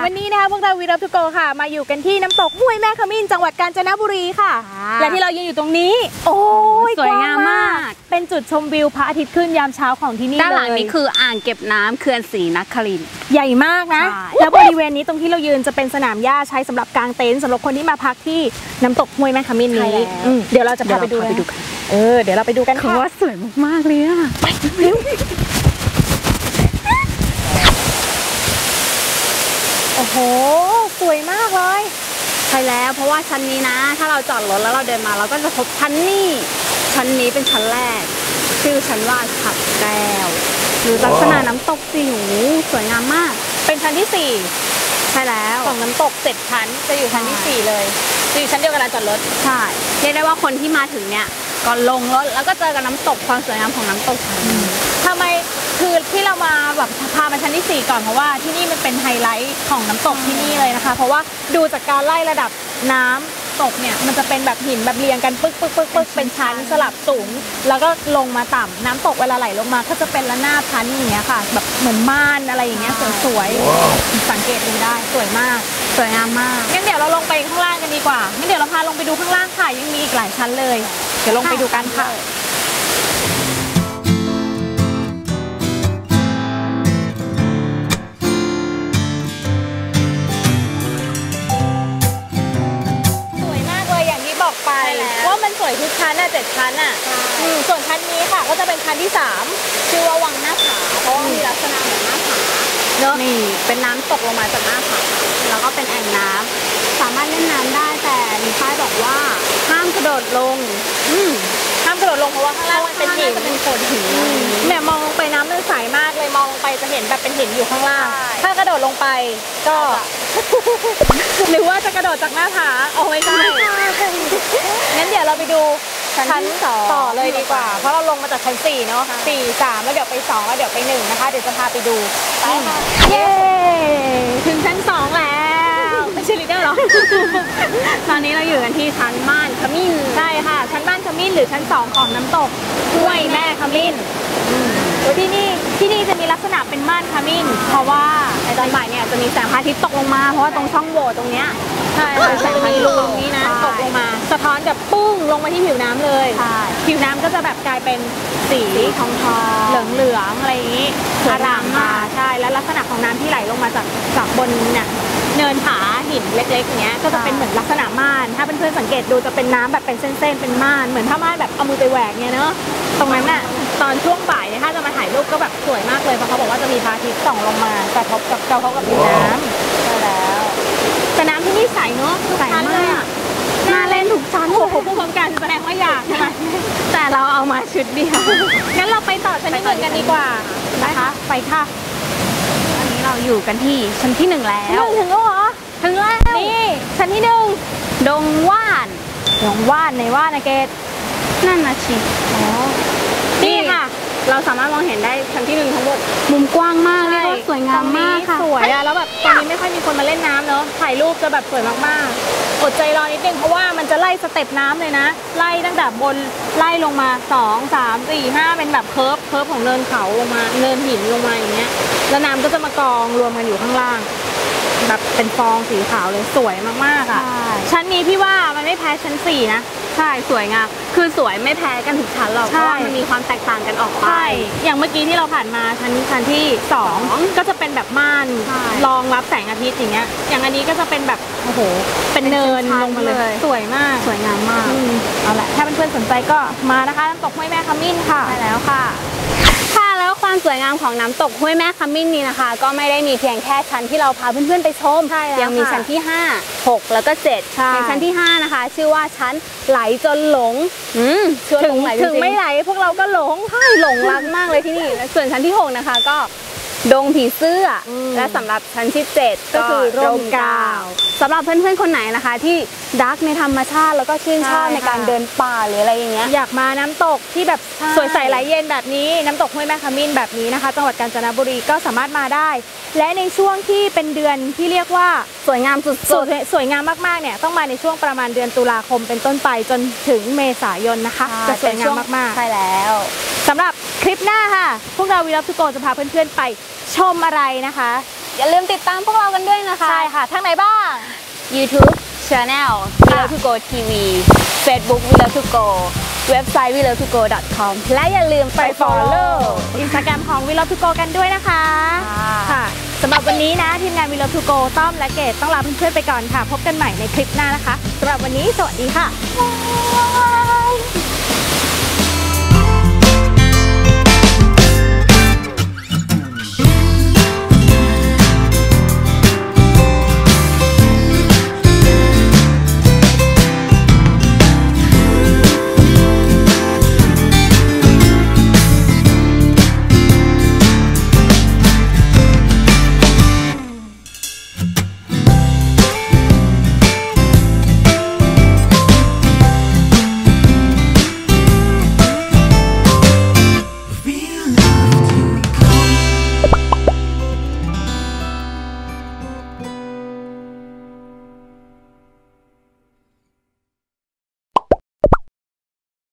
วันนี้นะคะพวกเราวีรัพทูโกค่ะมาอยู่กันที่น้ำตกห้วยแม่ขมิ้นจังหวัดกาญจนบุรีค่ะและที่เรายืนอยู่ตรงนี้โอ้ยสวยงามมากเป็นจุดชมวิวพระอาทิตย์ขึ้นยามเช้าของที่นี่เลยด้านหลังนี้คืออ่างเก็บน้ำเขื่อนศรีนครินทร์ใหญ่มากนะแล้วบริเวณนี้ตรงที่เรายืนจะเป็นสนามหญ้าใช้สำหรับกางเต็นท์สำหรับคนที่มาพักที่น้ำตกห้วยแม่ขมิ้นนี้เดี๋ยวเราจะพาไปดูกันเดี๋ยวเราไปดูกันค่ะว่าสวยมากๆเลยอะไปเร็วโอ้โหสวยมากเลยใช่แล้วเพราะว่าชั้นนี้นะถ้าเราจอดรถแล้วเราเดินมาเราก็จะพบชั้นนี้เป็นชั้นแรกชื่อชั้นว่าฉัตรแก้วหรือลักษณะน้ำตกสิหูสวยงามมากเป็นชั้นที่4ใช่แล้วของน้ำตก7ชั้นจะอยู่ชั้นที่4เลยจะอยู่ชั้นเดียวกับลานจอดรถใช่เรียกได้ว่าคนที่มาถึงเนี่ยก่อนลงรถแล้วก็เจอกับน้ำตกความสวยงามของน้ำตกทำไมคือที่เรามาแบบพามาชั้นที่4ก่อนเพราะว่าที่นี่มันเป็นไฮไลท์ของน้ำตกที่นี่เลยนะคะเพราะว่าดูจากการไล่ระดับน้ำตกเนี่ยมันจะเป็นแบบหินแบบเรียงกันปึ๊กเป็นชั้นสลับสูงแล้วก็ลงมาต่ำน้ำตกเวลาไหลลงมาก็จะเป็นระนาบชั้นอย่างเงี้ยค่ะแบบเหมือนม่านอะไรอย่างเงี้ยสวยๆสังเกตดูได้สวยมากสวยงามมากงั้นเดี๋ยวเราลงไปข้างล่างกันดีกว่างั้นเดี๋ยวเราพาลงไปดูข้างล่างค่ะยังมีอีกหลายชั้นเลยเดี๋ยวลงไปดูกันค่ะว่ามันสวยทุกชั้นอ่ะ7ชั้นอ่ะส่วนชั้นนี้ค่ะก็จะเป็นชั้นที่3ชื่อว่าวังหน้าผาเพราะว่ามีลักษณะเหมือนหน้าผาเนอะนี่เป็นน้ำตกลงมาจากหน้าผาแล้วก็เป็นแอ่งน้ำสามารถเล่นน้ำได้แต่มีป้ายบอกว่าห้ามกระโดดลงห้ามกระโดดลงเพราะว่าข้างล่างมันเป็นหินเป็นโขดหินเนี่ยมองลงไปน้ำมันใสมากเลยมองลงไปจะเห็นแบบเป็นหินอยู่ข้างล่างถ้ากระโดดลงไปก็หรือว่าจะกระโดดจากหน้าผาเอาไว้ได้งั้นเดี๋ยวเราไปดูชั้น2ต่อเลยดีกว่าเพราะเราลงมาจากชั้น4เนาะ4 3แล้วเดี๋ยวไป2แล้วเดี๋ยวไป1นะคะเดี๋ยวจะพาไปดูไปค่ะเย้ถึงชั้น2แล้วไม่ใช่ลีดเดอร์หรอตอนนี้เราอยู่กันที่ชั้นม่านขมิ้นใช่ค่ะชั้นม่านขมิ้นหรือชั้น2ของน้ำตกห้วยแม่ขมิ้นที่นี่จะมีลักษณะเป็นม่านขมิ้นเพราะว่าในตอนบ่ายเนี่ยจะมีแสงพระอาทิตย์ตกลงมาเพราะว่าตรงช่องโหว่ตรงเนี้ยใช่แสงพระอาทิตย์ตรงนี้นะตกลงมาสะท้อนกับปุ้งลงมาที่ผิวน้ำเลยผิวน้ำก็จะแบบกลายเป็นสีทองเหลืองอะไรอย่างนี้อร่ามมากใช่แล้วลักษณะของน้ำที่ไหลลงมาจากบนเนี่ยเนินผาหินเล็กๆเนี้ยก็จะเป็นเหมือนลักษณะม่านถ้าเพื่อนๆสังเกตดูจะเป็นน้ำแบบเป็นเส้นๆเป็นม่านเหมือนถ้าม่านแบบเอามือไปแหวกเนี่ยเนาะตรงนั้นน่ะตอนช่วงบ่ายเนี่ยถ้าจะมาถ่ายรูปก็แบบสวยมากเลยเพราะเขาบอกว่าจะมีพระอาทิตย์ส่องลงมากระทบกับผิวน้ำใช่แล้วแต่น้ำที่นี่ใสเนาะใสมากน่าเล่นถูกชั้นโอ้โหผู้กำกับแสดงว่าอยากใช่ไหมแต่เราเอามาชุดเดียวงั้นเราไปต่อชั้นที่1กันดีกว่านะคะไปค่ะอันนี้เราอยู่กันที่ชั้นที่1แล้วถึงแล้วเหรอถึงแล้วนี่ชั้นที่1ดงว่านในว่านนะเกดนั่นนะชินี่ค่ะเราสามารถมองเห็นได้ชั้นที่1ทั้งหมดมุมกว้างมากเลยสวยงามมากค่ะสวยอะแล้วแบบตอนนี้ไม่ค่อยมีคนมาเล่นน้ำเนาะถ่ายรูปจะแบบสวยมากๆอดใจรอนิดนึงเพราะว่ามันจะไล่สเต็ปน้ำเลยนะไล่ตั้งแต่บนไล่ลงมา2 3 4 5เป็นแบบเคิร์ฟของเนินเขาลงมาเนินหินลงมาอย่างเงี้ยแล้วน้ำก็จะมากองรวมกันอยู่ข้างล่างแบบเป็นฟองสีขาวเลยสวยมากๆอ่ะชั้นนี้พี่ว่ามันไม่แพ้ชั้น4นะใช่สวยงามคือสวยไม่แพ้กันทุกชั้นหรอกเพราะว่ามันมีความแตกต่างกันออกไปอย่างเมื่อกี้ที่เราผ่านมาชั้นที่2ก็จะเป็นแบบม่านรองรับแสงอาทิตย์อย่างเงี้ยอย่างอันนี้ก็จะเป็นแบบโอ้โหเป็นเนินลงมาเลยสวยมากสวยงามมากเอาละถ้าเพื่อนๆสนใจก็มานะคะน้ำตกห้วยแม่ขมิ้นค่ะใช่แล้วค่ะแล้วความสวยงามของน้ำตกห้วยแม่ขมิ้นนี้นะคะก็ไม่ได้มีเพียงแค่ชั้นที่เราพาเพื่อนๆไปชมยังมีชั้นที่5 6แล้วก็7ในชั้นที่5นะคะชื่อว่าชั้นไหลจนหลงถึงไม่ไหลพวกเราก็หลงหลงรักมากเลยที่นี่ส่วนชั้นที่6นะคะก็ดงผีเสื้อและสำหรับชั้นที่7ก็คือร่มกาวสำหรับเพื่อนๆคนไหนนะคะที่รักในธรรมชาติแล้วก็ชื่นชอบในการเดินป่าหรืออะไรอย่างเงี้ยอยากมาน้ำตกที่แบบสวยใสไหลเย็นแบบนี้น้ำตกห้วยแม่ขมิ้นแบบนี้นะคะจังหวัดกาญจนบุรีก็สามารถมาได้และในช่วงที่เป็นเดือนที่เรียกว่าสวยงามสุดสวยงามมากๆเนี่ยต้องมาในช่วงประมาณเดือนตุลาคมเป็นต้นไปจนถึงเมษายนนะคะจะสวยงามมากๆใช่แล้วสำหรับคลิปหน้าค่ะพวกเราวีรัพทูโกจะพาเพื่อนๆไปชมอะไรนะคะอย่าลืมติดตามพวกเรากันด้วยนะคะนะคะใช่ค่ะทางไหนบ้าง YouTube Channel We Love to Go TV Facebook We Love to Go เว็บไซต์ we love to go com และอย่าลืมไป follow Instagram ของ We Love to Go กันด้วยนะคะค่ะสำหรับวันนี้นะทีมงาน We Love to Go ต้อมและเกดต้องลาเพื่อนๆไปก่อนค่ะพบกันใหม่ในคลิปหน้านะคะสำหรับวันนี้สวัสดีค่ะ